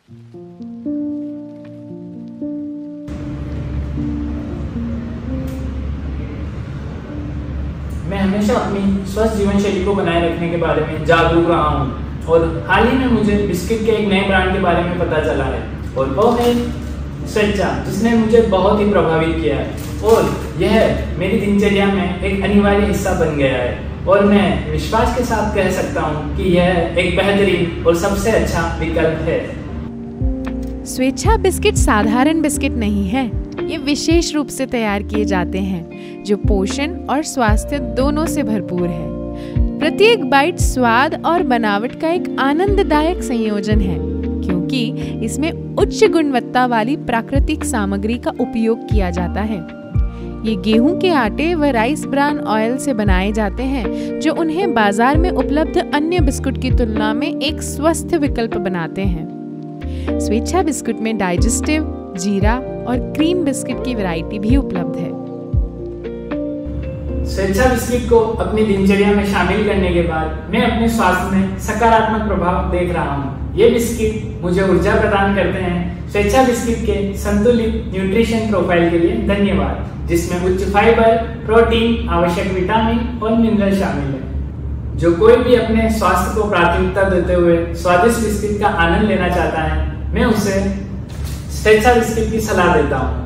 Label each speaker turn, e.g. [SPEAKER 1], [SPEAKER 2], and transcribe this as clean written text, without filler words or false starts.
[SPEAKER 1] मैं हमेशा अपनी स्वस्थ जीवन शैली को बनाए रखने के बारे में जागरूक रहा हूँ और हाल ही में मुझे बिस्किट के एक नए ब्रांड के बारे में पता चला है और वो है स्वेच्छा, जिसने मुझे बहुत ही प्रभावित किया है और यह मेरी दिनचर्या में एक अनिवार्य हिस्सा बन गया है और मैं विश्वास के साथ कह सकता हूँ कि यह एक बेहतरीन और सबसे अच्छा विकल्प है।
[SPEAKER 2] स्वेच्छा बिस्किट साधारण बिस्किट नहीं है, ये विशेष रूप से तैयार किए जाते हैं जो पोषण और स्वास्थ्य दोनों से भरपूर है। प्रत्येक बाइट स्वाद और बनावट का एक आनंददायक संयोजन है क्योंकि इसमें उच्च गुणवत्ता वाली प्राकृतिक सामग्री का उपयोग किया जाता है। ये गेहूं के आटे व राइस ब्रान ऑयल से बनाए जाते हैं जो उन्हें बाजार में उपलब्ध अन्य बिस्कुट की तुलना में एक स्वस्थ विकल्प बनाते हैं। स्वेच्छा बिस्कुट में डाइजेस्टिव, जीरा और क्रीम बिस्किट की वैरायटी भी उपलब्ध है।
[SPEAKER 1] स्वेच्छा बिस्किट को अपनी दिनचर्या में शामिल करने के बाद मैं अपने स्वास्थ्य में सकारात्मक प्रभाव देख रहा हूँ। ये बिस्किट मुझे ऊर्जा प्रदान करते हैं। स्वेच्छा बिस्किट के संतुलित न्यूट्रिशन प्रोफाइल के लिए धन्यवाद, जिसमें उच्च फाइबर, प्रोटीन, आवश्यक विटामिन और मिनरल शामिल है। जो कोई भी अपने स्वास्थ्य को प्राथमिकता देते हुए स्वादिष्ट बिस्किट का आनंद लेना चाहता है, मैं उसे स्वेच्छा बिस्किट की सलाह देता हूँ।